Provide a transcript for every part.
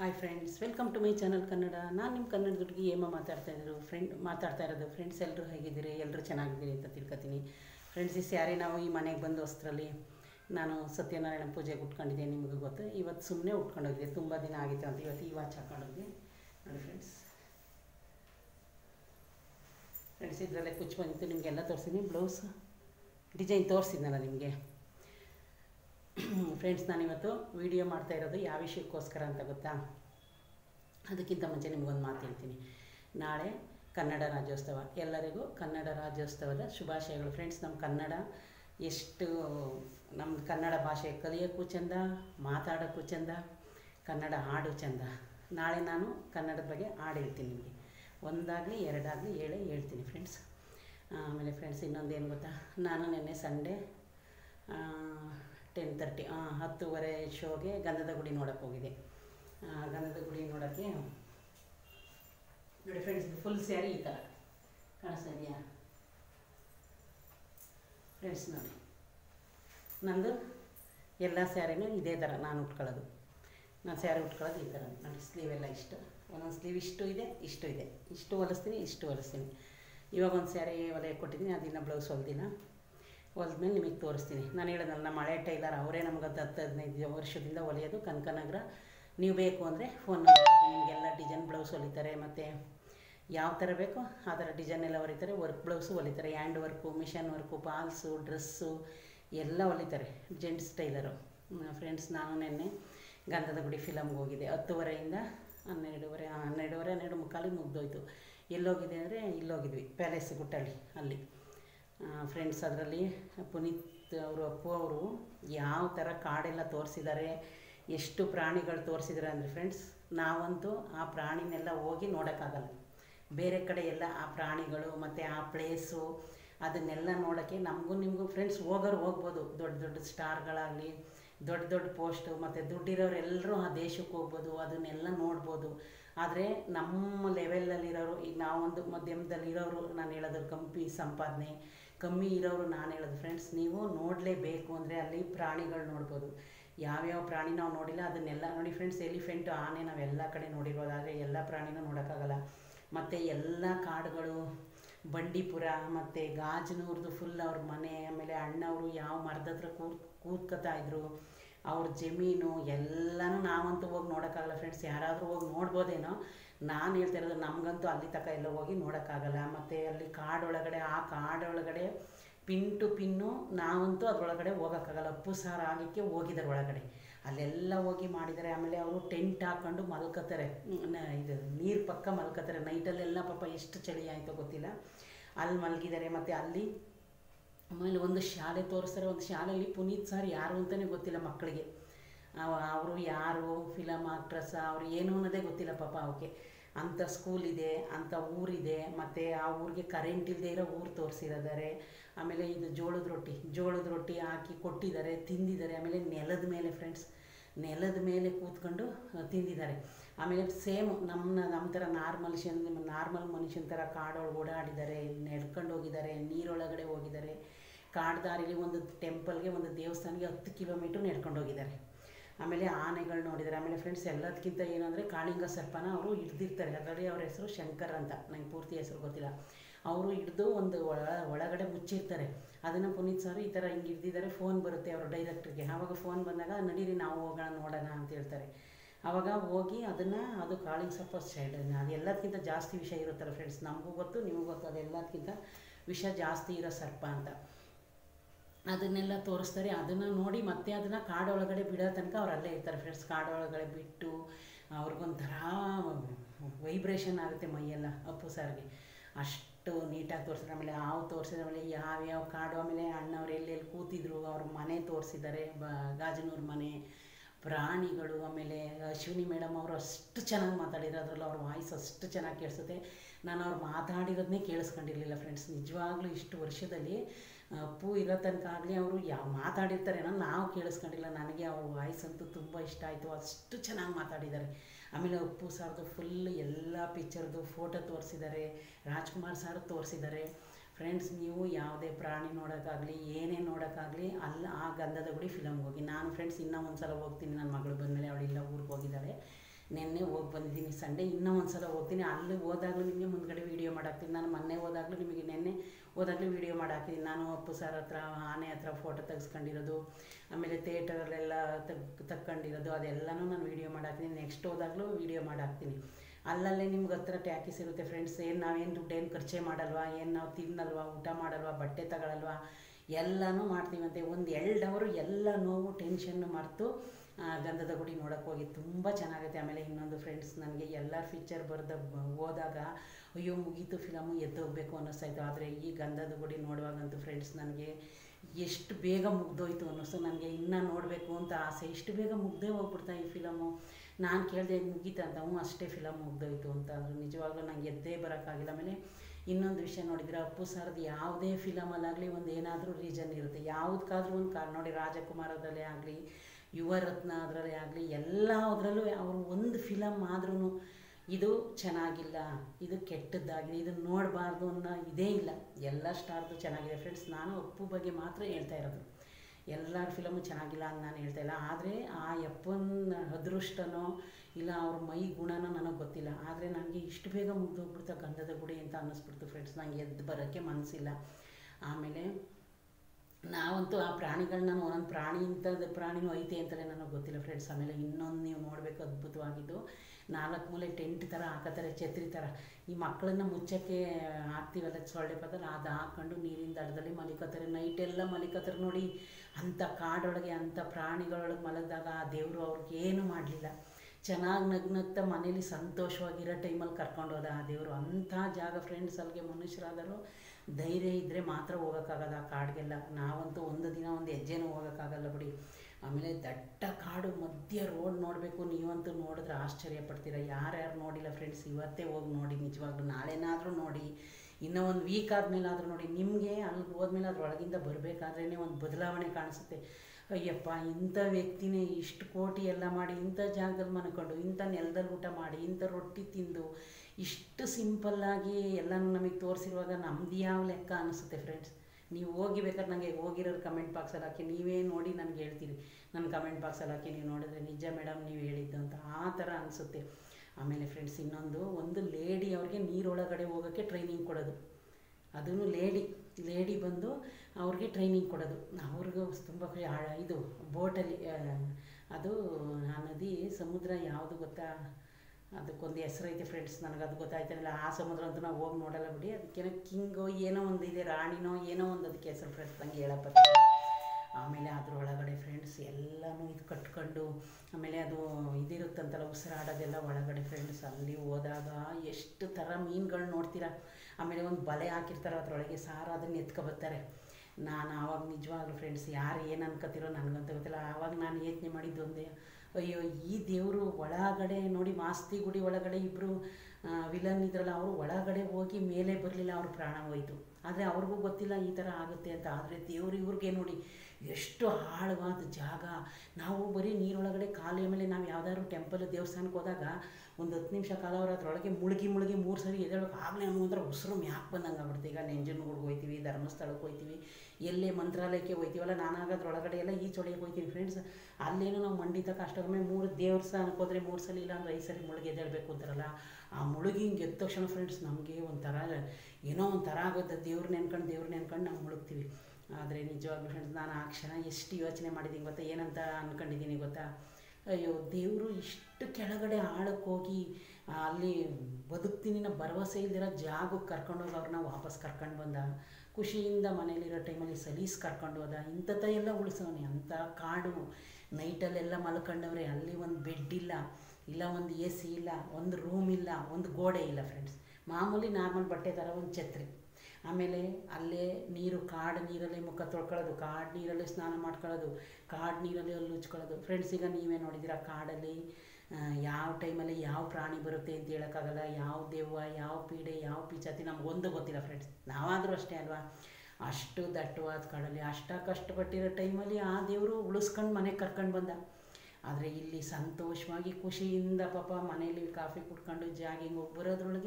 Hi friends, welcome to my channel Kannada. ನಾನು ನಿಮ್ಮ ಕನ್ನಡದ ಹುಡುಗಿ ಹೇಮ ಮಾತಾಡ್ತಾ ಇರೋದು. ಫ್ರೆಂಡ್ಸ್ ಎಲ್ಲರೂ ಹೇಗಿದ್ದೀರಿ? ಎಲ್ಲರೂ ಚೆನ್ನಾಗಿದ್ದೀರಿ ಅಂತ ತಿಳ್ಕೊತೀನಿ. ಫ್ರೆಂಡ್ಸ್, ಈ ಸ್ಯಾರಿ ನಾವು ಈ ಮನೆಗೆ ಬಂದು ಹೊಸ್ತ್ರಲ್ಲಿ ನಾನು ಸತ್ಯನಾರಾಯಣ ಪೂಜೆಗೆ ಉಟ್ಕೊಂಡಿದ್ದೆ. ನಿಮಗೂ ಗೊತ್ತು, ಇವತ್ತು ಸುಮ್ಮನೆ ಉಟ್ಕೊಂಡೋಗಿದೆ. ತುಂಬ ದಿನ ಆಗಿತ್ತು ಅಂತ ಇವತ್ತು ಈ ವಾಚ್ ಹಾಕೊಂಡೋಗಿ ನೋಡಿ ಫ್ರೆಂಡ್ಸ್ ಇದರಲ್ಲೇ ಕುಚ್ಚು ಬಂದಿತ್ತು. ನಿಮಗೆಲ್ಲ ತೋರಿಸಿದ್ದೀನಿ. ಬ್ಲೌಸ್ ಡಿಸೈನ್ ತೋರಿಸಿದ್ನಲ್ಲ ನಿಮಗೆ. ಫ್ರೆಂಡ್ಸ್, ನಾನಿವತ್ತು ವಿಡಿಯೋ ಮಾಡ್ತಾ ಇರೋದು ಯಾವ ವಿಷಯಕ್ಕೋಸ್ಕರ ಅಂತ ಗೊತ್ತಾ? ಅದಕ್ಕಿಂತ ಮುಂಚೆ ನಿಮಗೊಂದು ಮಾತು ಹೇಳ್ತೀನಿ. ನಾಳೆ ಕನ್ನಡ ರಾಜ್ಯೋತ್ಸವ. ಎಲ್ಲರಿಗೂ ಕನ್ನಡ ರಾಜ್ಯೋತ್ಸವದ ಶುಭಾಶಯಗಳು. ಫ್ರೆಂಡ್ಸ್, ನಮ್ಮ ಕನ್ನಡ ನಮ್ಮ ಕನ್ನಡ ಭಾಷೆ ಕಲಿಯೋಕ್ಕೂ ಚೆಂದ, ಮಾತಾಡೋಕ್ಕೂ ಚೆಂದ, ಕನ್ನಡ ಹಾಡು ಚೆಂದ. ನಾಳೆ ನಾನು ಕನ್ನಡದ ಬಗ್ಗೆ ಹಾಡು ಹೇಳ್ತೀನಿ. ನಿಮಗೆ ಒಂದಾಗಲಿ ಎರಡಾಗಲಿ ಹೇಳ್ತೀನಿ ಫ್ರೆಂಡ್ಸ್. ಆಮೇಲೆ ಫ್ರೆಂಡ್ಸ್, ಇನ್ನೊಂದು ಏನು ಗೊತ್ತಾ? ನಾನು ನಿನ್ನೆ ಸಂಡೇ 10:30 10:30 ಶೋಗೆ ಗಂಧದ ಗುಡಿ ನೋಡೋಕ್ಕೆ ಹೋಗಿದೆ. ಗಂಧದ ಗುಡಿ ನೋಡೋಕ್ಕೆ ನೋಡಿ ಫ್ರೆಂಡ್ಸ್, ಫುಲ್ ಸ್ಯಾರಿ ಈ ಥರ ಕಾಣಿಸ್ತಾ ಇದೆಯಾ ಫ್ರೆಂಡ್ಸ್? ನೋಡಿ, ನಂದು ಎಲ್ಲ ಸ್ಯಾರಿನೂ ಇದೇ ಥರ ನಾನು ಉಟ್ಕೊಳ್ಳೋದು. ನಾನು ಸ್ಯಾರಿ ಉಟ್ಕೊಳ್ಳೋದು ಈ ಥರ ನೋಡಿ. ಸ್ಲೀವ್ ಎಲ್ಲ ಇಷ್ಟು, ಒಂದೊಂದು ಸ್ಲೀವ್ ಇಷ್ಟು ಇದೆ, ಇಷ್ಟು ಹೊಲಿಸ್ತೀನಿ. ಇವಾಗ ಒಂದು ಸ್ಯಾರಿ ಹೊಲಿಯಕ್ಕೆ ಕೊಟ್ಟಿದ್ದೀನಿ, ಅದನ್ನು ಬ್ಲೌಸ್ ಹೊಲಿದ್ಮೇಲೆ ನಿಮಗೆ ತೋರಿಸ್ತೀನಿ. ನಾನು ಹೇಳಿದ್ನಲ್ಲ, ನಮ್ಮ ಹಳೆ ಟೈಲರ್ ಅವರೇ ನಮ್ಗೆ 10-15 ವರ್ಷದಿಂದ ಹೊಲಿಯೋದು ಕನಕನಗರ. ನೀವು ಬೇಕು ಅಂದರೆ ಫೋನ್ ಮಾಡ್ತೀನಿ. ನಿಮಗೆಲ್ಲ ಡಿಸೈನ್ ಬ್ಲೌಸ್ ಹೊಲಿತಾರೆ, ಮತ್ತು ಯಾವ ಥರ ಬೇಕೋ ಆ ಥರ ಡಿಸೈನ್ ಎಲ್ಲ ಹೊಲಿತಾರೆ. ವರ್ಕ್ ಬ್ಲೌಸು ಹೊಲಿತಾರೆ, hand work, machine work, falls, dress ಎಲ್ಲ ಹೊಲಿತಾರೆ ಜೆಂಟ್ಸ್ ಟೈಲರು. ಫ್ರೆಂಡ್ಸ್, ನಾನು ನಿನ್ನೆ ಗಂಧದ ಗುಡಿ ಫಿಲಮ್ಗೆ ಹೋಗಿದ್ದೆ. 10:30 12 ಮುಕ್ಕಾಲಿಗೆ ಮುಗ್ದೋಯ್ತು. ಎಲ್ಲೋಗಿದೆ ಅಂದರೆ ಇಲ್ಲೋಗಿದ್ವಿ, ಪ್ಯಾಲೇಸ್ ಗುಟ್ಟಳ್ಳಿ ಅಲ್ಲಿ. ಫ್ರೆಂಡ್ಸ್, ಅದರಲ್ಲಿ ಪುನೀತ್ ಅಪ್ಪು ಅವರು ಯಾವ ಥರ ಕಾಡೆಲ್ಲ ತೋರಿಸಿದ್ದಾರೆ, ಎಷ್ಟು ಪ್ರಾಣಿಗಳು ತೋರಿಸಿದ್ದಾರೆ ಅಂದರೆ ಫ್ರೆಂಡ್ಸ್, ನಾವಂತೂ ಆ ಪ್ರಾಣಿನೆಲ್ಲ ಹೋಗಿ ನೋಡೋಕ್ಕಾಗಲ್ಲ. ಬೇರೆ ಕಡೆ ಎಲ್ಲ ಆ ಪ್ರಾಣಿಗಳು ಮತ್ತು ಆ ಪ್ಲೇಸು ಅದನ್ನೆಲ್ಲ ನೋಡೋಕ್ಕೆ ನಮಗೂ ನಿಮಗೂ ಫ್ರೆಂಡ್ಸ್ ಹೋಗ್ಬೋದು. ದೊಡ್ಡ ಸ್ಟಾರ್ಗಳಾಗಲಿ, ದೊಡ್ಡ ಪೋಸ್ಟು ಮತ್ತು ದುಡ್ಡಿರೋರೆಲ್ಲರೂ ಆ ದೇಶಕ್ಕೆ ಹೋಗ್ಬೋದು, ಅದನ್ನೆಲ್ಲ ನೋಡ್ಬೋದು. ಆದರೆ ನಮ್ಮ ಲೆವೆಲಲ್ಲಿರೋರು, ಈಗ ನಾವೊಂದು ಮಧ್ಯಮದಲ್ಲಿರೋರು, ನಾನು ಹೇಳೋದು ಸಂಪಾದನೆ ಕಮ್ಮಿ ಇರೋರು ನಾನು ಹೇಳೋದು ಫ್ರೆಂಡ್ಸ್, ನೀವು ನೋಡಲೇಬೇಕು ಅಂದರೆ ಅಲ್ಲಿ ಪ್ರಾಣಿಗಳು ನೋಡ್ಬೋದು. ಯಾವ್ಯಾವ ಪ್ರಾಣಿ ನಾವು ನೋಡಿಲ್ಲ ಅದನ್ನೆಲ್ಲ ನೋಡಿ ಫ್ರೆಂಡ್ಸ್. ಎಲಿಫೆಂಟು, ಆನೆ ನಾವೆಲ್ಲ ಕಡೆ ನೋಡಿರ್ಬೋದು, ಆದರೆ ಎಲ್ಲ ಪ್ರಾಣಿನೂ ನೋಡೋಕ್ಕಾಗಲ್ಲ. ಮತ್ತು ಎಲ್ಲ ಕಾಡುಗಳು, ಬಂಡೀಪುರ ಮತ್ತು ಗಾಜನೂರ್ದು ಫುಲ್ ಅವ್ರ ಮನೆ, ಆಮೇಲೆ ಅಣ್ಣವರು ಯಾವ ಮರದ ಹತ್ರ ಕೂತ್ಕೊತಾ ಇದ್ರು, ಅವ್ರ ಜಮೀನು ಎಲ್ಲನೂ ನಾವಂತೂ ಹೋಗಿ ನೋಡೋಕ್ಕಾಗಲ್ಲ ಫ್ರೆಂಡ್ಸ್. ಯಾರಾದರೂ ಹೋಗಿ ನೋಡ್ಬೋದೇನೋ. ನಾನು ಹೇಳ್ತಾ ಇರೋದು, ನಮಗಂತೂ ಅಲ್ಲಿ ತನಕ ಎಲ್ಲ ಹೋಗಿ ನೋಡೋಕ್ಕಾಗಲ್ಲ. ಮತ್ತು ಅಲ್ಲಿ ಕಾಡೊಳಗಡೆ ಪಿನ್ ಟು ಪಿನ್ನು ನಾವಂತೂ ಅದರೊಳಗಡೆ ಹೋಗೋಕ್ಕಾಗಲ್ಲ. ಉಪ್ಪು ಸಾರು ಆಗಲಿಕ್ಕೆ ಹೋಗಿದ್ದಾರೆ ಒಳಗಡೆ, ಅಲ್ಲೆಲ್ಲ ಹೋಗಿ ಮಾಡಿದ್ದಾರೆ. ಆಮೇಲೆ ಅವರು ಟೆಂಟ್ ಹಾಕ್ಕೊಂಡು ಮಲ್ಕೋತಾರೆ, ಇದು ನೀರು ಪಕ್ಕ ಮಲ್ಕೋತಾರೆ ನೈಟಲ್ಲೆಲ್ಲ. ಪಾಪ ಎಷ್ಟು ಚಳಿ ಆಯಿತೋ ಗೊತ್ತಿಲ್ಲ, ಅಲ್ಲಿ ಮಲಗಿದ್ದಾರೆ. ಮತ್ತು ಅಲ್ಲಿ ಆಮೇಲೆ ಒಂದು ಶಾಲೆ ತೋರಿಸ್ತಾರೆ. ಒಂದು ಶಾಲೆಯಲ್ಲಿ ಪುನೀತ್ ಸರ್ ಯಾರು ಅಂತಲೇ ಗೊತ್ತಿಲ್ಲ ಮಕ್ಕಳಿಗೆ. ಅವರು ಯಾರು, ಫಿಲಮ್ ಆಕ್ಟ್ರಸ್, ಅವ್ರು ಏನು ಅನ್ನೋದೇ ಗೊತ್ತಿಲ್ಲ ಪಾಪ ಅವಕ್ಕೆ. ಅಂಥ ಸ್ಕೂಲ್ ಇದೆ, ಅಂಥ ಊರಿದೆ. ಮತ್ತು ಆ ಊರಿಗೆ ಕರೆಂಟ್ ಇಲ್ಲದೆ ಇರೋ ಊರು ತೋರಿಸಿದ್ದಾರೆ. ಆಮೇಲೆ ಇದು ಜೋಳದ ರೊಟ್ಟಿ ಹಾಕಿ ಕೊಟ್ಟಿದ್ದಾರೆ, ತಿಂದಿದ್ದಾರೆ. ಆಮೇಲೆ ನೆಲದ ಮೇಲೆ ಕೂತ್ಕೊಂಡು ತಿಂದಿದ್ದಾರೆ. ಆಮೇಲೆ ಸೇಮ್ ನಮ್ಮ ಥರ ನಾರ್ಮಲ್ ಮನುಷ್ಯನ ಥರ ಕಾಡೊಳಗೆ ಓಡಾಡಿದ್ದಾರೆ, ನಡ್ಕೊಂಡು ಹೋಗಿದ್ದಾರೆ, ನೀರೊಳಗಡೆ ಹೋಗಿದ್ದಾರೆ. ಕಾಡ್ದಾರಿಲಿ ಒಂದು ಟೆಂಪಲ್ಗೆ, ಒಂದು ದೇವಸ್ಥಾನಕ್ಕೆ 10 ಕಿಲೋಮೀಟ್ರ್ ನಡ್ಕೊಂಡು ಹೋಗಿದ್ದಾರೆ. ಆಮೇಲೆ ಆನೆಗಳು ನೋಡಿದ್ದಾರೆ. ಆಮೇಲೆ ಫ್ರೆಂಡ್ಸ್, ಎಲ್ಲದಕ್ಕಿಂತ ಏನಂದರೆ ಕಾಳಿಂಗ ಸರ್ಪನ ಅವರು ಹಿಡ್ದಿರ್ತಾರೆ. ಅದರಲ್ಲಿ ಅವ್ರ ಹೆಸರು ಶಂಕರ್ ಅಂತ, ನಂಗೆ ಪೂರ್ತಿ ಹೆಸರು ಗೊತ್ತಿಲ್ಲ. ಅವರು ಹಿಡ್ದು ಒಂದು ಒಳಗಡೆ ಮುಚ್ಚಿರ್ತಾರೆ. ಅದನ್ನು ಪುನೀತ್ ಸರ್ ಈ ಥರ ಹಿಂಗೆ ಹಿಡ್ದಿದ್ದಾರೆ. ಫೋನ್ ಬರುತ್ತೆ ಅವರು ಡೈರೆಕ್ಟ್ರಿಗೆ. ಆವಾಗ ಫೋನ್ ಬಂದಾಗ ನಡೀರಿ ನಾವು ಹೋಗೋಣ ನೋಡೋಣ ಅಂತ ಹೇಳ್ತಾರೆ. ಆವಾಗ ಹೋಗಿ ಅದು ಕಾಳಿಂಗ ಸರ್ಪ ಸೈಡ್, ಅದು ಎಲ್ಲದಕ್ಕಿಂತ ಜಾಸ್ತಿ ವಿಷ ಇರುತ್ತಲ್ಲ ಫ್ರೆಂಡ್ಸ್. ನಮಗೂ ಗೊತ್ತು, ನಿಮಗೂ ಗೊತ್ತು, ಅದು ಎಲ್ಲದಕ್ಕಿಂತ ವಿಷ ಜಾಸ್ತಿ ಇರೋ ಸರ್ಪ ಅಂತ. ಅದನ್ನೆಲ್ಲ ತೋರಿಸ್ತಾರೆ. ಅದನ್ನು ನೋಡಿ ಮತ್ತೆ ಅದನ್ನು ಕಾಡೊಳಗಡೆ ಬಿಡೋ ತನಕ ಅವ್ರು ಅಲ್ಲೇ ಇರ್ತಾರೆ ಫ್ರೆಂಡ್ಸ್. ಕಾಡೊಳಗಡೆ ಬಿಟ್ಟು ಅವ್ರಿಗೊಂಥರ ವೈಬ್ರೇಷನ್ ಆಗುತ್ತೆ ಮೈಯೆಲ್ಲ. ಅಪ್ಪು ಸಾರಿಗೆ ಅಷ್ಟು ನೀಟಾಗಿ ತೋರಿಸಿದ್ರೆ. ಆಮೇಲೆ ಹಾವು ತೋರಿಸಿದ್ರೆ, ಆಮೇಲೆ ಯಾವ್ಯಾವ ಕಾಡು, ಆಮೇಲೆ ಅಣ್ಣವ್ರು ಎಲ್ಲೆಲ್ಲಿ ಕೂತಿದ್ರು, ಅವ್ರ ಮನೆ ತೋರಿಸಿದ್ದಾರೆ, ಗಾಜನೂರು ಮನೆ, ಪ್ರಾಣಿಗಳು. ಆಮೇಲೆ ಅಶ್ವಿನಿ ಮೇಡಮ್ ಅವರು ಅಷ್ಟು ಚೆನ್ನಾಗಿ ಮಾತಾಡಿದ್ರು. ಅದರಲ್ಲಿ ಅವ್ರ ವಾಯ್ಸ್ ಅಷ್ಟು ಚೆನ್ನಾಗಿ ಕೇಳಿಸುತ್ತೆ. ನಾನು ಅವ್ರು ಮಾತಾಡಿರೋದನ್ನೇ ಕೇಳಿಸ್ಕೊಂಡಿರಲಿಲ್ಲ ಫ್ರೆಂಡ್ಸ್. ನಿಜವಾಗ್ಲೂ ಇಷ್ಟು ವರ್ಷದಲ್ಲಿ ಅಪ್ಪು ಇರೋ ತನಕ ಆಗಲಿ ಅವರು ಮಾತಾಡಿರ್ತಾರೆ ಅನ್ನೋ ನಾವು ಕೇಳಿಸ್ಕೊಂಡಿಲ್ಲ. ನನಗೆ ಅವ್ರ ವಾಯ್ಸ್ ಅಂತೂ ತುಂಬ ಇಷ್ಟ ಆಯಿತು, ಅಷ್ಟು ಚೆನ್ನಾಗಿ ಮಾತಾಡಿದ್ದಾರೆ. ಆಮೇಲೆ ಅಪ್ಪು ಸಾರ್ದು ಫುಲ್ ಎಲ್ಲ ಪಿಕ್ಚರ್ದು ಫೋಟೋ ತೋರಿಸಿದ್ದಾರೆ, ರಾಜ್ಕುಮಾರ್ ಸಾರ್ ತೋರಿಸಿದ್ದಾರೆ. ಫ್ರೆಂಡ್ಸ್, ನೀವು ಯಾವುದೇ ಪ್ರಾಣಿ ನೋಡೋಕ್ಕಾಗಲಿ, ಏನೇ ನೋಡೋಕ್ಕಾಗಲಿ ಆ ಗಂಧದ ಗುಡಿ ಫಿಲಮ್ಗೆ ಹೋಗಿ. ನಾನು ಫ್ರೆಂಡ್ಸ್ ಇನ್ನೂ ಒಂದು ಸಲ ಹೋಗ್ತೀನಿ, ನನ್ನ ಮಗಳು ಬಂದಮೇಲೆ. ಅವಳಿಲ್ಲ, ಊರಿಗೆ ಹೋಗಿದ್ದಾಳೆ. ನಿನ್ನೆ ಹೋಗಿ ಬಂದಿದ್ದೀನಿ ಸಂಡೇ, ಇನ್ನೂ ಒಂದು ಸಲ ಹೋಗ್ತೀನಿ. ಅಲ್ಲಿ ಹೋದಾಗಲೂ ನಿಮಗೆ ಮುಂದ್ಗಡೆ ವೀಡಿಯೋ ಮಾಡಾಕ್ತೀನಿ. ನಾನು ಮೊನ್ನೆ ಹೋದಾಗಲೂ ನಿಮಗೆ ನೆನ್ನೆ ಹೋದಾಗಲೂ ವೀಡಿಯೋ ಮಾಡಾಕ್ತೀನಿ. ನಾನು ಅಪ್ಪು ಸರ್ ಹತ್ರ ಆನೆ ಹತ್ರ ಫೋಟೋ ತೆಗೆಸ್ಕೊಂಡಿರೋದು, ಆಮೇಲೆ ಥಿಯೇಟರಲ್ಲೆಲ್ಲ ತಕ್ಕೊಂಡಿರೋದು ಅದೆಲ್ಲನೂ ನಾನು ವೀಡಿಯೋ ಮಾಡಾಕ್ತೀನಿ. ನೆಕ್ಸ್ಟ್ ಹೋದಾಗಲೂ ವೀಡಿಯೋ ಮಾಡಾಕ್ತೀನಿ. ಅಲ್ಲಲ್ಲೇ ನಿಮ್ಗೆ ಹತ್ರ ಟ್ಯಾಕಿಸ್ ಇರುತ್ತೆ ಫ್ರೆಂಡ್ಸ್. ಏನು ನಾವೇನು ದುಡ್ಡೇನು ಖರ್ಚೆ ಮಾಡಲ್ವಾ, ಏನು ನಾವು ತಿನ್ನಲ್ವಾ, ಊಟ ಮಾಡಲ್ವಾ, ಬಟ್ಟೆ ತಗೊಳಲ್ವಾ, ಎಲ್ಲನೂ ಮಾಡ್ತೀವಂತೆ. ಒಂದು 2 ಅವರು ಎಲ್ಲ ನೋವು ಟೆನ್ಷನ್ನು ಮರೆತು ಗಂಧದ ಗುಡಿ ನೋಡೋಕ್ಕೆ ಹೋಗಿ ತುಂಬ ಚೆನ್ನಾಗೈತೆ. ಆಮೇಲೆ ಇನ್ನೊಂದು ಫ್ರೆಂಡ್ಸ್, ನನಗೆ ಎಲ್ಲ ಫೀಚರ್ ಹೋದಾಗ ಅಯ್ಯೋ ಮುಗೀತು ಫಿಲಮು ಎದ್ದೋಗ್ಬೇಕು ಅನ್ನಿಸ್ತಾಯಿತ್ತು. ಆದರೆ ಈ ಗಂಧದ ಗುಡಿ ನೋಡುವಾಗಂತೂ ಫ್ರೆಂಡ್ಸ್ ನನಗೆ ಎಷ್ಟು ಬೇಗ ಮುಗ್ದೋಯ್ತು ಅನ್ನಿಸ್ತು. ನನಗೆ ಇನ್ನೂ ನೋಡಬೇಕು ಅಂತ ಆಸೆ. ಇಷ್ಟು ಬೇಗ ಮುಗ್ದೇ ಹೋಗ್ಬಿಡ್ತಾ ಈ ಫಿಲಮು. ನಾನು ಕೇಳಿದೆ ಮುಗೀತಂತ, ಅಷ್ಟೇ ಫಿಲಮ್ ಮುಗ್ದೋಯ್ತು ಅಂತ ಅಂದರು. ನಿಜವಾಗ್ಲೂ ನಂಗೆ ಎದ್ದೇ ಬರೋಕ್ಕಾಗಿಲ್ಲ. ಆಮೇಲೆ ಇನ್ನೊಂದು ವಿಷಯ ನೋಡಿದರೆ, ಅಪ್ಪು ಸರ್ದು ಯಾವುದೇ ಫಿಲಮಲ್ಲಾಗಲಿ ಒಂದು ಏನಾದರೂ ರೀಸನ್ ಇರುತ್ತೆ. ಯಾವುದಕ್ಕಾದ್ರೂ ಒಂದು ಕಾರಣ ನೋಡಿ. ರಾಜಕುಮಾರದಲ್ಲೇ ಆಗಲಿ, ಯುವರತ್ನ ಅದರಲ್ಲೇ ಆಗಲಿ, ಎಲ್ಲದರಲ್ಲೂ ಅವರು ಒಂದು ಫಿಲಮ್ ಆದ್ರೂ ಇದು ಚೆನ್ನಾಗಿಲ್ಲ, ಇದು ಕೆಟ್ಟದ್ದಾಗಿದೆ, ಇದನ್ನು ನೋಡಬಾರ್ದು ಅನ್ನೋ ಇದೇ ಇಲ್ಲ. ಎಲ್ಲ ಸ್ಟಾರ್ದು ಚೆನ್ನಾಗಿದೆ ಫ್ರೆಂಡ್ಸ್. ನಾನು ಅಪ್ಪು ಬಗ್ಗೆ ಮಾತ್ರ ಹೇಳ್ತಾ ಇರೋದು. ಎಲ್ಲರ ಫಿಲಮು ಚೆನ್ನಾಗಿಲ್ಲ ಅಂತ ನಾನು ಹೇಳ್ತಾ ಇಲ್ಲ. ಆದರೆ ಆ ಯಪ್ಪನ ಅದೃಷ್ಟನೋ ಇಲ್ಲ ಅವ್ರ ಮೈ ಗುಣನೋ ನನಗೆ ಗೊತ್ತಿಲ್ಲ. ಆದರೆ ನನಗೆ ಇಷ್ಟು ಬೇಗ ಮುಗ್ದೋಗ್ಬಿಡ್ತಾ ಗಂಧದ ಗುಡಿ ಅಂತ ಅನ್ನಿಸ್ಬಿಡ್ತು ಫ್ರೆಂಡ್ಸ್. ನನಗೆ ಎದ್ದು ಬರೋಕ್ಕೆ ಮನಸ್ಸಿಲ್ಲ. ಆಮೇಲೆ ನಾವಂತೂ ಆ ಪ್ರಾಣಿಗಳನ್ನ ಒಂದೊಂದು ಪ್ರಾಣಿ ಇಂಥದ್ದು ಪ್ರಾಣಿನೂ ಐತೆ ಅಂತಲೇ ನನಗೆ ಗೊತ್ತಿಲ್ಲ ಫ್ರೆಂಡ್ಸ್. ಆಮೇಲೆ ಇನ್ನೊಂದು ನೀವು ನೋಡಬೇಕು ಅದ್ಭುತವಾಗಿದ್ದು, 4 ಮೂಲೆ ಟೆಂಟ್ ಥರ ಹಾಕೋತಾರೆ, ಛತ್ರಿ ಥರ. ಈ ಮಕ್ಕಳನ್ನ ಮುಚ್ಚೋಕ್ಕೆ ಹಾಕ್ತೀವಲ್ಲ ಸೊಳ್ಳೆ ಪದ, ಅದು ಹಾಕ್ಕೊಂಡು ನೀರಿನ ದಡದಲ್ಲಿ ಮಲಿಕೋತಾರೆ. ನೈಟೆಲ್ಲ ಮಲಿಕೋತಾರೆ ನೋಡಿ. ಅಂಥ ಕಾಡೊಳಗೆ ಅಂಥ ಪ್ರಾಣಿಗಳೊಳಗೆ ಮಲಗಿದಾಗ ಆ ದೇವರು ಅವ್ರಿಗೇನು ಮಾಡಲಿಲ್ಲ. ಚೆನ್ನಾಗಿ ನಗ್ನಗ್ತಾ ಮನೇಲಿ ಸಂತೋಷವಾಗಿರೋ ಟೈಮಲ್ಲಿ ಕರ್ಕೊಂಡು ಹೋದ ಆ ದೇವರು. ಅಂಥ ಜಾಗ ಫ್ರೆಂಡ್ಸ್. ಅಲ್ಲಿಗೆ ಮನುಷ್ಯರಾದರೂ ಧೈರ್ಯ ಇದ್ದರೆ ಮಾತ್ರ ಹೋಗೋಕ್ಕಾಗಲ್ಲ ಆ ಕಾಡಿಗೆಲ್ಲ. ನಾವಂತೂ ಒಂದು ದಿನ ಒಂದು ಹೆಜ್ಜೆನೂ ಹೋಗೋಕ್ಕಾಗಲ್ಲ ಬಿಡಿ. ಆಮೇಲೆ ದಟ್ಟ ಕಾಡು ಮಧ್ಯ ರೋಡ್ ನೋಡಬೇಕು. ನೀವಂತೂ ನೋಡಿದ್ರೆ ಆಶ್ಚರ್ಯ ಪಡ್ತೀರ. ಯಾರ್ಯಾರು ನೋಡಿಲ್ಲ ಫ್ರೆಂಡ್ಸ್ ಇವತ್ತೇ ಹೋಗಿ ನೋಡಿ. ನಿಜವಾಗ್ಲೂ ನಾಳೆನಾದರೂ ನೋಡಿ, ಇನ್ನೂ ಒಂದು ವೀಕ್ ಆದಮೇಲೆ ಆದರೂ ನೋಡಿ. ನಿಮಗೆ ಅಲ್ಲಿಗೆ ಹೋದ್ಮೇಲೆ ಅದ್ರೊಳಗಿಂದ ಬರಬೇಕಾದ್ರೇ ಒಂದು ಬದಲಾವಣೆ ಕಾಣಿಸುತ್ತೆ. ಅಯ್ಯಪ್ಪ, ಇಂಥ ವ್ಯಕ್ತಿನೇ ಇಷ್ಟು ಕೋಟಿ ಎಲ್ಲ ಮಾಡಿ, ಇಂಥ ಜಾಗದಲ್ಲಿ ಮನ್ಕೊಂಡು, ಇಂಥ ನೆಲದಲ್ಲಿ ಊಟ ಮಾಡಿ, ಇಂಥ ರೊಟ್ಟಿ ತಿಂದು, ಇಷ್ಟು ಸಿಂಪಲ್ಲಾಗಿ ಎಲ್ಲನೂ ನಮಗೆ ತೋರಿಸಿರುವಾಗ ನಮ್ದು ಯಾವ ಲೆಕ್ಕ ಅನಿಸುತ್ತೆ ಫ್ರೆಂಡ್ಸ್. ನೀವು ಹೋಗಿ ಬೇಕಾದ್ರೆ ನನಗೆ ಹೋಗಿರೋರು ಕಮೆಂಟ್ ಬಾಕ್ಸಲ್ಲಿ ಹಾಕಿ, ನೀವೇ ನೋಡಿ ನನಗೆ ಹೇಳ್ತೀರಿ. ನನ್ನ ಕಮೆಂಟ್ ಬಾಕ್ಸಲ್ಲಿ ಹಾಕಿ ನೀವು ನೋಡಿದ್ರೆ ನಿಜ ಮೇಡಮ್ ನೀವು ಹೇಳಿದ್ದು ಅಂತ ಆ ಥರ ಅನಿಸುತ್ತೆ. ಆಮೇಲೆ ಫ್ರೆಂಡ್ಸ್ ಒಂದು ಲೇಡಿ ಅವ್ರಿಗೆ ನೀರೊಳಗಡೆ ಹೋಗೋಕ್ಕೆ ಟ್ರೈನಿಂಗ್ ಕೊಡೋದು. ಅದೂ ಲೇಡಿ ಬಂದು ಅವ್ರಿಗೆ ಟ್ರೈನಿಂಗ್ ಕೊಡೋದು. ಅವ್ರಿಗೂ ತುಂಬ ಇದು ಬೋಟಲ್ಲಿ ಅದು ಆ ನದಿ ಸಮುದ್ರ ಯಾವುದು ಗೊತ್ತಾ, ಅದಕ್ಕೊಂದು ಹೆಸರೈತೆ ಫ್ರೆಂಡ್ಸ್. ನನಗೆ ಅದು ಗೊತ್ತಾಯ್ತಾನಿಲ್ಲ. ಆ ಸಮುದ್ರ ಅಂತೂ ನಾವು ಹೋಗಿ ನೋಡಲ್ಲ ಬಿಡಿ. ಅದಕ್ಕೇನೋ ಕಿಂಗೋ ಏನೋ ಒಂದು ಇದೆ, ರಾಣಿನೋ ಏನೋ ಒಂದು ಅದಕ್ಕೆ ಹೆಸರು ಫ್ರೆಂಡ್ಸ್, ನನಗೆ ಹೇಳಪ್ಪ. ಆಮೇಲೆ ಅದರೊಳಗಡೆ ಫ್ರೆಂಡ್ಸ್ ಎಲ್ಲನೂ ಇದು ಕಟ್ಕೊಂಡು, ಆಮೇಲೆ ಅದು ಇದಿರುತ್ತಂತಲ್ಲ ಉಸಿರಾಡೋದೆಲ್ಲ ಒಳಗಡೆ ಫ್ರೆಂಡ್ಸ್. ಅಲ್ಲಿ ಹೋದಾಗ ಎಷ್ಟು ಥರ ಮೀನುಗಳು ನೋಡ್ತೀರಾ. ಆಮೇಲೆ ಒಂದು ಬಲೆ ಹಾಕಿರ್ತಾರೆ ಅದರೊಳಗೆ, ಸಾರು ಅದನ್ನು ಎತ್ಕೊಬರ್ತಾರೆ. ನಾನು ಆವಾಗ ನಿಜವಾಗ್ಲೂ ಫ್ರೆಂಡ್ಸ್, ಯಾರು ಏನು ಅನ್ಕೋತಿರೋ ನನಗಂತ ಗೊತ್ತಿಲ್ಲ. ಆವಾಗ ನಾನು ಯೋಚನೆ ಮಾಡಿದ್ದು ಒಂದೇ, ಅಯ್ಯೋ ಈ ದೇವರು ಒಳಗಡೆ ನೋಡಿ, ಮಾಸ್ತಿ ಗುಡಿ ಒಳಗಡೆ ಇಬ್ಬರು ವಿಲನ್ ಇದ್ರಲ್ಲ, ಅವರು ಒಳಗಡೆ ಹೋಗಿ ಮೇಲೆ ಬರಲಿಲ್ಲ, ಅವ್ರ ಪ್ರಾಣ ಹೋಯಿತು. ಆದರೆ ಅವ್ರಿಗೂ ಗೊತ್ತಿಲ್ಲ ಈ ಥರ ಆಗುತ್ತೆ ಅಂತ. ಆದರೆ ದೇವರು ಇವ್ರಿಗೆ ನೋಡಿ ಎಷ್ಟು ಆಳವಾದ ಜಾಗ. ನಾವು ಬರೀ ನೀರೊಳಗಡೆ ಕಾಲು ಮೇಲೆ ನಾವು ಯಾವುದಾದ್ರು ಟೆಂಪಲ್ ದೇವಸ್ಥಾನಕ್ಕೆ ಹೋದಾಗ ಒಂದು 10 ನಿಮಿಷ ಕಾಲ ಅವ್ರು ಅದರೊಳಗೆ ಮುಳುಗಿ 3 ಸರಿ ಎದ್ದೇಳಬೇಕು. ಆಗಲೇ ನಮಗೊಂಥರ ಉಸಿರು ಮ್ಯಾಕ್ ಬಂದಂಗೆ ಆಗ್ಬಿಡುತ್ತೆ. ಈಗ ನಂಜನಗೂಡಿಗೆ ಹೋಗ್ತೀವಿ, ಧರ್ಮಸ್ಥಳಕ್ಕೆ ಹೋಗ್ತೀವಿ, ಎಲ್ಲೇ ಮಂತ್ರಾಲಯಕ್ಕೆ ಹೋಗ್ತೀವಲ್ಲ, ನಾನಾಗ ಅದರೊಳಗಡೆ ಎಲ್ಲ ಈಚೊಳಗೆ ಹೋಗ್ತೀನಿ ಫ್ರೆಂಡ್ಸ್. ಅಲ್ಲೇನೋ ನಾವು ಮಂಡಿ ತಕ್ಕ ಅಷ್ಟೊಮ್ಮೆ 3 ದೇವಸ್ಥಾನಕ್ಕೆ ಹೋದರೆ 3 ಸಲ ಇಲ್ಲ ಅಂದ್ರೆ 5 ಸರಿ ಮುಳುಗಿ ಎದ್ದೇಳಬೇಕು ಅಂತಾರಲ್ಲ. ಆ ಮುಳುಗಿ ಹಿಂಗೆ ಎದ್ದ ತಕ್ಷಣ ಫ್ರೆಂಡ್ಸ್ ನಮಗೆ ಒಂಥರ ಏನೋ ಒಂಥರ ಆಗುತ್ತೆ. ದೇವ್ರು ನೆನ್ಕೊಂಡು ನಾವು ಮುಳುಗ್ತೀವಿ. ಆದರೆ ನಿಜವಾಗ್ಲೂ ಫ್ರೆಂಡ್ಸ್, ನಾನು ಆ ಕ್ಷಣ ಎಷ್ಟು ಯೋಚನೆ ಮಾಡಿದ್ದೀನಿ ಗೊತ್ತಾ, ಏನಂತ ಅಂದ್ಕೊಂಡಿದ್ದೀನಿ ಗೊತ್ತಾ, ಅಯ್ಯೋ ದೇವರು ಇಷ್ಟು ಕೆಳಗಡೆ ಆಳಕ್ಕೆ ಹೋಗಿ ಅಲ್ಲಿ ಬದುಕ್ತೀನಿ ಭರವಸೆ ಇಲ್ದಿರೋ ಜಾಗಕ್ಕೆ ಕರ್ಕೊಂಡೋಗಿ ಅವ್ರನ್ನ ವಾಪಸ್ ಕರ್ಕೊಂಡು ಬಂದ. ಖುಷಿಯಿಂದ ಮನೇಲಿರೋ ಟೈಮಲ್ಲಿ ಸಲೀಸ್ ಕರ್ಕೊಂಡು ಹೋದ. ಇಂಥತ್ತ ಎಲ್ಲ ಉಳಿಸೋನೆ. ಅಂಥ ಕಾಡು ನೈಟಲ್ಲೆಲ್ಲ ಮಲ್ಕೊಂಡವ್ರೆ. ಅಲ್ಲಿ ಒಂದು ಬೆಡ್ ಇಲ್ಲ ಒಂದು AC ಇಲ್ಲ, ಒಂದು ರೂಮ್ ಇಲ್ಲ, ಒಂದು ಗೋಡೆ ಇಲ್ಲ ಫ್ರೆಂಡ್ಸ್. ಮಾಮೂಲಿ ನಾರ್ಮಲ್ ಬಟ್ಟೆ ಥರ ಒಂದು ಛತ್ರಿ. ಆಮೇಲೆ ಅಲ್ಲೇ ನೀರು, ಕಾಡು ನೀರಲ್ಲೇ ಮುಖ ತೊಳ್ಕೊಳ್ಳೋದು, ಕಾಡು ನೀರಲ್ಲೇ ಸ್ನಾನ ಮಾಡ್ಕೊಳ್ಳೋದು, ಕಾಡು ನೀರಲ್ಲಿ ಅಲ್ಲಿ ಉಜ್ಕೊಳ್ಳೋದು ಫ್ರೆಂಡ್ಸ್. ಈಗ ನೀವೇ ನೋಡಿದ್ದೀರಾ ಕಾಡಲ್ಲಿ ಯಾವ ಟೈಮಲ್ಲಿ ಯಾವ ಪ್ರಾಣಿ ಬರುತ್ತೆ ಅಂತ ಹೇಳೋಕ್ಕಾಗಲ್ಲ. ಯಾವ ದೆವ್ವ, ಯಾವ ಪೀಡೆ, ಯಾವ ಪಿಚಾತಿ ನಮಗೊಂದು ಗೊತ್ತಿಲ್ಲ ಫ್ರೆಂಡ್ಸ್. ನಾವಾದರೂ ಅಷ್ಟೇ ಅಲ್ವಾ. ಅಷ್ಟು ದಟ್ಟವಾದ ಕಾಡಲ್ಲಿ ಅಷ್ಟ ಕಷ್ಟಪಟ್ಟಿರೋ ಟೈಮಲ್ಲಿ ಆ ದೇವರು ಉಳಿಸ್ಕೊಂಡು ಮನೆಗೆ ಕರ್ಕೊಂಡು ಬಂದ. ಆದರೆ ಇಲ್ಲಿ ಸಂತೋಷವಾಗಿ ಖುಷಿಯಿಂದ ಪಾಪ ಮನೇಲಿ ಕಾಫಿ ಕುಡ್ಕೊಂಡು ಜಾಗಿಂಗ್ ಹೋಗಿ ಬರೋದ್ರೊಳಗೆ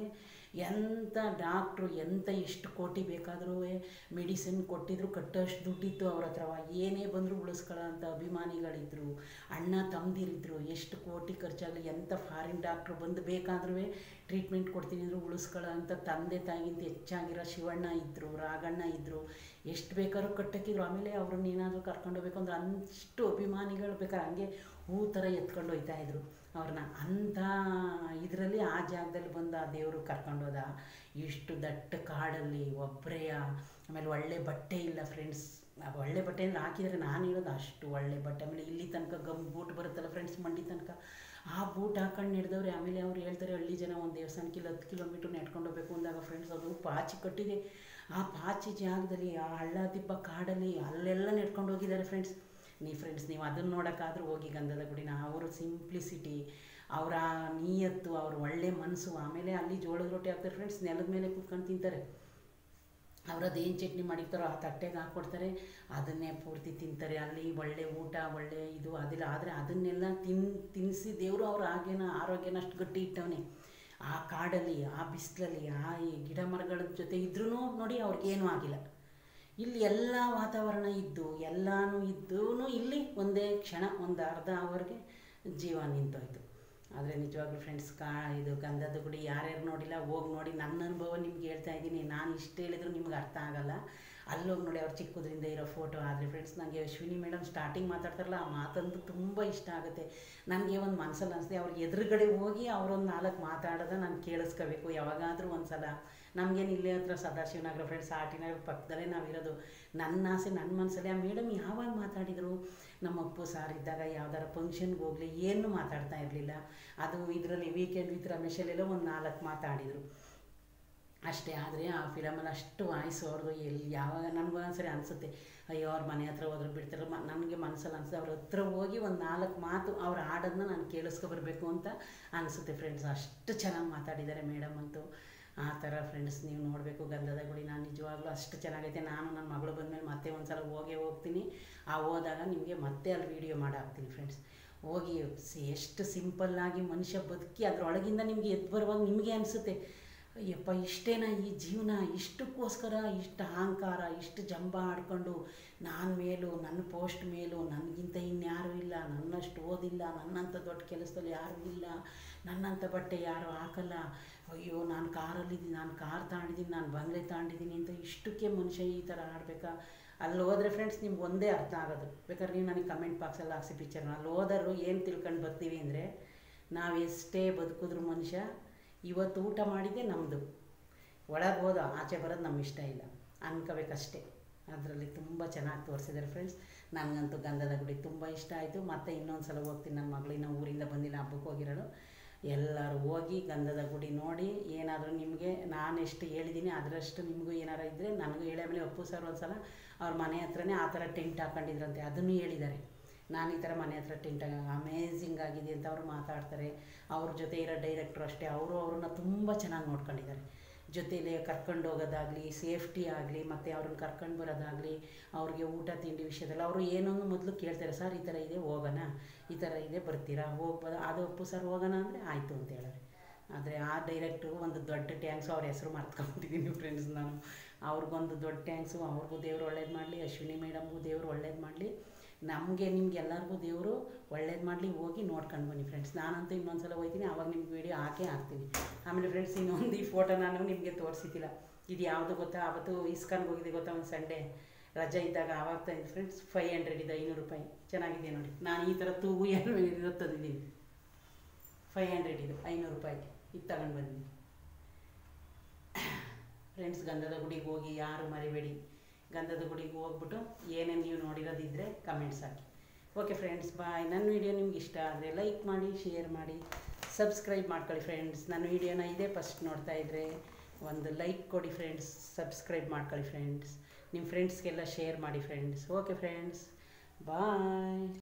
ಎಂಥ ಡಾಕ್ಟ್ರು ಎಂಥ ಎಷ್ಟು ಕೋಟಿ ಬೇಕಾದರೂ ಮೆಡಿಸಿನ್ ಕೊಟ್ಟಿದ್ರು ಕಟ್ಟೋಷ್ಟು ದುಡ್ಡಿತ್ತು ಅವ್ರ ಹತ್ರ, ಏನೇ ಬಂದರೂ ಉಳಿಸ್ಕೊಳ್ಳೋ ಅಂಥ ಅಭಿಮಾನಿಗಳಿದ್ದರು, ಅಣ್ಣ ತಮ್ಮದಿರಿದ್ರು, ಎಷ್ಟು ಕೋಟಿ ಖರ್ಚಾಗಲಿ ಎಂಥ ಫಾರಿನ್ ಡಾಕ್ಟ್ರು ಬಂದು ಬೇಕಾದ್ರೂ ಟ್ರೀಟ್ಮೆಂಟ್ ಕೊಡ್ತೀನಿ ಅಂದರು ಉಳಿಸ್ಕೊಳ್ಳೋ ಅಂಥ ತಂದೆ ತಾಯಿಗಿಂತ ಹೆಚ್ಚಾಗಿರೋ ಶಿವಣ್ಣ ಇದ್ದರು, ರಾಘಣ್ಣ ಇದ್ದರು, ಎಷ್ಟು ಬೇಕಾದ್ರೂ ಕಟ್ಟಕ್ಕಿದ್ರು. ಆಮೇಲೆ ಅವ್ರನ್ನ ಏನಾದರೂ ಕರ್ಕೊಂಡೋಗ್ಬೇಕು ಅಂದ್ರೆ ಅಷ್ಟು ಅಭಿಮಾನಿಗಳು ಬೇಕಾದ್ರೆ ಹಂಗೆ ಹೂ ಥರ ಎತ್ಕೊಂಡು ಹೋಗ್ತಾಯಿದ್ರು ಅವ್ರನ್ನ. ಅಂಥ ಇದರಲ್ಲಿ ಆ ಜಾಗದಲ್ಲಿ ಬಂದು ಆ ದೇವರು ಕರ್ಕೊಂಡೋದ. ಇಷ್ಟು ದಟ್ಟ ಕಾಡಲ್ಲಿ ಒಬ್ಬರೇ, ಆಮೇಲೆ ಒಳ್ಳೆ ಬಟ್ಟೆ ಇಲ್ಲ ಫ್ರೆಂಡ್ಸ್, ಒಳ್ಳೆ ಬಟ್ಟೆ ಅಂದರೆ ಹಾಕಿದರೆ ನಾನು ಹೇಳೋದು ಅಷ್ಟು ಒಳ್ಳೆ ಬಟ್ಟೆ. ಆಮೇಲೆ ಇಲ್ಲಿ ತನಕ ಗಮ್ ಬೂಟ್ ಬರುತ್ತಲ್ಲ ಫ್ರೆಂಡ್ಸ್, ಮಂಡಿ ತನಕ ಆ ಬೂಟ್ ಹಾಕೊಂಡು ನಡೆದವ್ರೆ. ಆಮೇಲೆ ಅವ್ರು ಹೇಳ್ತಾರೆ ಹಳ್ಳಿ ಜನ ಒಂದು ದೇವಸ್ಥಾನಕ್ಕೆ 10 ಕಿಲೋಮೀಟ್ರ್ ನೆಡ್ಕೊಂಡು ಹೋಗ್ಬೇಕು ಅಂದಾಗ ಫ್ರೆಂಡ್ಸ್, ಅದು ಪಾಚಿ ಕಟ್ಟಿದೆ. ಆ ಪಾಚಿ ಜಾಗದಲ್ಲಿ ಆ ಹಳ್ಳ ದಿಬ್ಬ ಕಾಡಲ್ಲಿ ಅಲ್ಲೆಲ್ಲ ನೆಡ್ಕೊಂಡು ಹೋಗಿದ್ದಾರೆ ಫ್ರೆಂಡ್ಸ್. ನೀವು ಅದನ್ನು ನೋಡೋಕ್ಕಾದ್ರೂ ಹೋಗಿ ಗಂಧದ ಗುಡಿನ. ಅವರು ಸಿಂಪ್ಲಿಸಿಟಿ, ಅವರ ನಿಯತ್ತು, ಅವ್ರ ಒಳ್ಳೆ ಮನಸ್ಸು. ಆಮೇಲೆ ಅಲ್ಲಿ ಜೋಳದ ರೊಟ್ಟಿ ಹಾಕ್ತಾರೆ ಫ್ರೆಂಡ್ಸ್, ನೆಲದ ಮೇಲೆ ಕೂತ್ಕೊಂಡು ತಿಂತಾರೆ. ಅವರದ್ದೇನು ಚಟ್ನಿ ಮಾಡಿರ್ತಾರೋ ಆ ತಟ್ಟೆಗೆ ಹಾಕ್ಕೊಡ್ತಾರೆ, ಅದನ್ನೇ ಪೂರ್ತಿ ತಿಂತಾರೆ. ಅಲ್ಲಿ ಒಳ್ಳೆ ಊಟ, ಒಳ್ಳೆ ಇದು ಅದಿಲ್ಲ. ಆದರೆ ಅದನ್ನೆಲ್ಲ ತಿನ್ನಿಸಿ ದೇವರು ಅವ್ರ ಆರೋಗ್ಯನ ಅಷ್ಟು ಗಟ್ಟಿ ಇಟ್ಟವನೇ. ಆ ಕಾಡಲ್ಲಿ, ಆ ಬಿಸಿಲಲ್ಲಿ, ಆ ಗಿಡ ಮರಗಳ ಜೊತೆ ಇದ್ರೂ ನೋಡಿ ಅವ್ರಿಗೇನೂ ಆಗಿಲ್ಲ. ಇಲ್ಲಿ ಎಲ್ಲ ವಾತಾವರಣ ಇದ್ದು ಎಲ್ಲನೂ ಇದ್ದೂ ಇಲ್ಲಿ ಒಂದೇ ಕ್ಷಣ ಒಂದು ಅರ್ಧ ಅವರ್ಗೆ ಜೀವ ನಿಂತೋಯ್ತು. ಆದರೆ ನಿಜವಾಗ್ಲೂ ಫ್ರೆಂಡ್ಸ್, ಇದು ಗಂಧದ ಗುಡಿ ಯಾರ್ಯಾರು ನೋಡಿಲ್ಲ ಹೋಗಿ ನೋಡಿ. ನನ್ನ ಅನುಭವ ನಿಮ್ಗೆ ಹೇಳ್ತಾ ಇದ್ದೀನಿ. ನಾನು ಇಷ್ಟು ಹೇಳಿದ್ರು ನಿಮ್ಗೆ ಅರ್ಥ ಆಗೋಲ್ಲ. ಅಲ್ಲೋಗಿ ನೋಡಿ ಅವ್ರು ಚಿಕ್ಕದ್ರಿಂದ ಇರೋ ಫೋಟೋ. ಆದರೆ ಫ್ರೆಂಡ್ಸ್, ನನಗೆ ಅಶ್ವಿನಿ ಮೇಡಮ್ ಸ್ಟಾರ್ಟಿಂಗ್ ಮಾತಾಡ್ತಾರಲ್ಲ ಆ ಮಾತಂತೂ ತುಂಬ ಇಷ್ಟ ಆಗುತ್ತೆ. ನನಗೆ ಒಂದು ಮನಸ್ಸಲ್ಲಿ ಅನಿಸ್ದೆ ಅವ್ರಿಗೆ ಎದುರುಗಡೆ ಹೋಗಿ ಅವರೊಂದು 4 ಮಾತಾಡೋದ ನಾನು ಕೇಳಿಸ್ಕೋಬೇಕು ಯಾವಾಗಾದರೂ ಒಂದು ಸಲ. ನಮಗೇನು ಇಲ್ಲೇ ಹತ್ರ ಸದಾಶಿವನಗರ ಫ್ರೆಂಡ್ಸ್, ಆಟಿನಗರ ಪಕ್ಕದಲ್ಲೇ ನಾವಿರೋದು. ನನ್ನ ಆಸೆ ನನ್ನ ಮನಸ್ಸಲ್ಲಿ ಆ ಮೇಡಮ್ ಯಾವಾಗ ಮಾತಾಡಿದರು, ನಮ್ಮ ಅಪ್ಪು ಸಾರ್ ಇದ್ದಾಗ ಯಾವ್ದಾರ ಫಂಕ್ಷನ್ಗೆ ಹೋಗಲಿ ಏನು ಮಾತಾಡ್ತಾ ಇರಲಿಲ್ಲ. ಅದು ಇದರಲ್ಲಿ ವೀಕೆಂಡ್ ವಿತ್ ರಮೇಶಲ್ಲೆಲ್ಲ ಒಂದು 4 ಮಾತಾಡಿದರು ಅಷ್ಟೇ. ಆದರೆ ಆ ಫಿಲಮಲ್ಲಿ ಅಷ್ಟು ವಾಯ್ಸು ಅವ್ರದ್ದು ಯಾವಾಗ ನನಗೊಂದೊಂದ್ಸರಿ ಅನಿಸುತ್ತೆ, ಅಯ್ಯೋ ಅವ್ರ ಮನೆ ಹತ್ರ ಹೋದ್ರೆ ಬಿಡ್ತಾರೆ. ನನಗೆ ಮನಸ್ಸಲ್ಲಿ ಅನಿಸುತ್ತೆ ಅವ್ರ ಹತ್ರ ಹೋಗಿ ಒಂದು 4 ಮಾತು ಅವ್ರು ಆಡೋದನ್ನ ನಾನು ಕೇಳಿಸ್ಕೊಬರ್ಬೇಕು ಅಂತ ಅನಿಸುತ್ತೆ ಫ್ರೆಂಡ್ಸ್. ಅಷ್ಟು ಚೆನ್ನಾಗಿ ಮಾತಾಡಿದ್ದಾರೆ ಮೇಡಮ್ ಅಂತೂ. ಆ ಥರ ಫ್ರೆಂಡ್ಸ್ ನೀವು ನೋಡಬೇಕು ಗಂಧದ ಗುಡಿ. ನಾನು ನಿಜವಾಗ್ಲೂ ಅಷ್ಟು ಚೆನ್ನಾಗೈತೆ. ನಾನು ನನ್ನ ಮಗಳು ಬಂದಮೇಲೆ ಮತ್ತೆ ಒಂದು ಸಲ ಹೋಗ್ತೀನಿ. ಹೋದಾಗ ನಿಮಗೆ ಮತ್ತೆ ಅಲ್ಲಿ ವೀಡಿಯೋ ಮಾಡಾಕ್ತೀನಿ ಫ್ರೆಂಡ್ಸ್. ಹೋಗಿ ಎಷ್ಟು ಸಿಂಪಲ್ಲಾಗಿ ಮನುಷ್ಯ ಬದುಕಿ ಅದರೊಳಗಿಂದ ನಿಮಗೆ ಎದ್ದು ಬರುವಾಗ ನಿಮಗೆ ಅನಿಸುತ್ತೆ, ಅಯ್ಯಪ್ಪ ಇಷ್ಟೇನಾ ಈ ಜೀವನ, ಇಷ್ಟಕ್ಕೋಸ್ಕರ ಇಷ್ಟು ಅಹಂಕಾರ, ಇಷ್ಟು ಜಂಬ ಆಡ್ಕೊಂಡು ನಾನು ಮೇಲೂ, ನನ್ನ ಪೋಸ್ಟ್ ಮೇಲೂ, ನನಗಿಂತ ಇನ್ಯಾರೂ ಇಲ್ಲ, ನನ್ನಷ್ಟು ಓದಿಲ್ಲ, ನನ್ನಂಥ ದೊಡ್ಡ ಕೆಲಸದಲ್ಲಿ ಯಾರೂ ಇಲ್ಲ, ನನ್ನಂಥ ಬಟ್ಟೆ ಯಾರೂ ಹಾಕಲ್ಲ, ಅಯ್ಯೋ ನಾನು ಕಾರಲ್ಲಿದ್ದೀನಿ, ನಾನು ಕಾರ್ ತಾಂಡಿದ್ದೀನಿ, ನಾನು ಬಂಗ್ಲೆ ತಾಂಡಿದ್ದೀನಿ ಅಂತ ಇಷ್ಟಕ್ಕೆ ಮನುಷ್ಯ ಈ ಥರ ಆಡಬೇಕಾ? ಅಲ್ಲಿ ಹೋದರೆ ಫ್ರೆಂಡ್ಸ್ ನಿಮ್ಗೆ ಒಂದೇ ಅರ್ಥ ಆಗೋದು. ಬೇಕಾದ್ರೆ ನೀವು ನನಗೆ ಕಮೆಂಟ್ ಬಾಕ್ಸಲ್ಲಿ ಹಾಕ್ಸಿ ಪಿಕ್ಚರ್ನ. ಅಲ್ಲಿ ಹೋದರೂ ಏನು ತಿಳ್ಕೊಂಡು ಬರ್ತೀವಿ ಅಂದರೆ, ನಾವು ಎಷ್ಟೇ ಬದುಕಿದ್ರು ಮನುಷ್ಯ ಇವತ್ತು ಊಟ ಮಾಡಿದ್ದೆ ನಮ್ಮದು, ಒಳಗೆ ಹೋದ ಆಚೆ ಬರೋದು ನಮ್ಮ ಇಷ್ಟ ಇಲ್ಲ ಅನ್ಕೋಬೇಕಷ್ಟೇ. ಅದರಲ್ಲಿ ತುಂಬ ಚೆನ್ನಾಗಿ ತೋರಿಸಿದ್ದಾರೆ ಫ್ರೆಂಡ್ಸ್. ನನಗಂತೂ ಗಂಧದ ಗುಡಿ ತುಂಬ ಇಷ್ಟ ಆಯಿತು. ಮತ್ತು ಇನ್ನೊಂದು ಸಲ ಹೋಗ್ತೀನಿ. ನನ್ನ ಮಗಳಿನ ಊರಿಂದ ಬಂದಿಲ್ಲ, ಹಬ್ಬಕ್ಕೆ ಹೋಗಿರೋಳು. ಎಲ್ಲರೂ ಹೋಗಿ ಗಂಧದ ಗುಡಿ ನೋಡಿ. ಏನಾದರೂ ನಿಮಗೆ ನಾನು ಎಷ್ಟು ಹೇಳಿದ್ದೀನಿ ಅದರಷ್ಟು ನಿಮಗೂ ಏನಾರು ಇದ್ದರೆ ನನಗೂ ಹೇಳಿ. ಆಮೇಲೆ ಅಪ್ಪು ಸರ್ ಒಂದು ಸಲ ಅವ್ರ ಮನೆ ಹತ್ರನೇ ಆ ಥರ ಟೆಂಟ್ ಹಾಕೊಂಡಿದ್ರಂತೆ, ಅದನ್ನು ಹೇಳಿದ್ದಾರೆ. ನಾನು ಈ ಥರ ಮನೆ ಹತ್ರ ಟೆಂಟ್ ಅಮೇಝಿಂಗ್ ಆಗಿದೆ ಅಂತ ಅವರು ಮಾತಾಡ್ತಾರೆ. ಅವ್ರ ಜೊತೆ ಇರೋ ಡೈರೆಕ್ಟ್ರು ಅಷ್ಟೇ, ಅವ್ರನ್ನ ತುಂಬ ಚೆನ್ನಾಗಿ ನೋಡ್ಕೊಂಡಿದ್ದಾರೆ. ಜೊತೆಯಲ್ಲೇ ಕರ್ಕೊಂಡು ಹೋಗೋದಾಗಲಿ, ಸೇಫ್ಟಿ ಆಗಲಿ, ಮತ್ತು ಅವ್ರನ್ನ ಕರ್ಕೊಂಡು ಬರೋದಾಗಲಿ, ಅವ್ರಿಗೆ ಊಟ ತಿಂಡಿ ವಿಷಯದಲ್ಲಿ ಅವರು ಏನೊಂದು ಮೊದಲು ಕೇಳ್ತಾರೆ, ಸರ್ ಈ ಥರ ಇದೆ ಹೋಗೋಣ, ಈ ಥರ ಇದೆ ಬರ್ತೀರಾ, ಹೋಗ್ಬೋದು. ಅದು ಅಪ್ಪು ಸರ್ ಹೋಗೋಣ ಅಂದರೆ ಆಯಿತು ಅಂತ ಹೇಳೋರು. ಆದರೆ ಆ ಡೈರೆಕ್ಟ್ರು ಒಂದು ದೊಡ್ಡ ಟ್ಯಾಂಕ್ಸು, ಅವ್ರ ಹೆಸರು ಮರ್ತ್ಕೊಂಡಿದ್ದೀನಿ ಫ್ರೆಂಡ್ಸ್ ನಾನು. ಅವ್ರಿಗೊಂದು ದೊಡ್ಡ ಟ್ಯಾಂಕ್ಸು. ಅವ್ರಿಗೂ ದೇವರು ಒಳ್ಳೇದು ಮಾಡಲಿ, ಅಶ್ವಿನಿ ಮೇಡಮ್ಗೂ ದೇವರು ಒಳ್ಳೇದು ಮಾಡಲಿ, ನಮಗೆ ನಿಮ್ಗೆಲ್ಲರಿಗೂ ದೇವರು ಒಳ್ಳೇದು ಮಾಡಲಿ. ಹೋಗಿ ನೋಡ್ಕೊಂಡು ಬನ್ನಿ ಫ್ರೆಂಡ್ಸ್. ನಾನಂತೂ ಇನ್ನೊಂದು ಸಲ ಹೋಗ್ತೀನಿ, ಆವಾಗ ನಿಮ್ಗೆ ವೀಡಿಯೋ ಹಾಕ್ತೀನಿ. ಆಮೇಲೆ ಫ್ರೆಂಡ್ಸ್ ಇನ್ನೊಂದು ಈ ಫೋಟೋ ನಾನು ನಿಮಗೆ ತೋರಿಸಿದ್ದಿಲ್ಲ. ಇದು ಯಾವುದು ಗೊತ್ತಾ, ಅವತ್ತು ಇಸ್ಕಾನ್ಗೆ ಹೋಗಿದ್ದೆ ಗೊತ್ತಾ, ಒಂದು ಸಂಡೇ ರಜೆ ಇದ್ದಾಗ. ಆವಾಗ ತಂದು ಫ್ರೆಂಡ್ಸ್ 500 ಇದೆ, 500 ರೂಪಾಯಿ. ಚೆನ್ನಾಗಿದೆ ನೋಡಿ. ನಾನು ಈ ಥರ ತೂಗು ಏನು ಇರೋ ತಂದಿದ್ದೀನಿ. 500 ಇದು, 500 ರೂಪಾಯಿ. ಇದು ತಗೊಂಡು ಬಂದಿದ್ದೀನಿ ಫ್ರೆಂಡ್ಸ್. ಗಂಧದ ಗುಡಿಗೆ ಹೋಗಿ ಯಾರು ಮರಿಬೇಡಿ. ಗಂಧದ ಗುಡಿಗೆ ಹೋಗ್ಬಿಟ್ಟು ಏನೇನು ನೀವು ನೋಡಿರೋದಿದ್ದರೆ ಕಮೆಂಟ್ಸ್ ಹಾಕಿ. Okay friends, bye. ನನ್ನ ವೀಡಿಯೋ ನಿಮ್ಗೆ ಇಷ್ಟ ಆದರೆ ಲೈಕ್ ಮಾಡಿ, ಶೇರ್ ಮಾಡಿ, ಸಬ್ಸ್ಕ್ರೈಬ್ ಮಾಡ್ಕೊಳ್ಳಿ ಫ್ರೆಂಡ್ಸ್. ನನ್ನ ವೀಡಿಯೋನ ಇದೇ ಫಸ್ಟ್ ನೋಡ್ತಾ ಇದ್ದರೆ ಒಂದು ಲೈಕ್ ಕೊಡಿ ಫ್ರೆಂಡ್ಸ್, ಸಬ್ಸ್ಕ್ರೈಬ್ ಮಾಡ್ಕೊಳ್ಳಿ ಫ್ರೆಂಡ್ಸ್. ನಿಮ್ಮ ಫ್ರೆಂಡ್ಸ್ಗೆಲ್ಲ ಶೇರ್ ಮಾಡಿ ಫ್ರೆಂಡ್ಸ್. ಓಕೆ ಫ್ರೆಂಡ್ಸ್, ಬಾಯ್.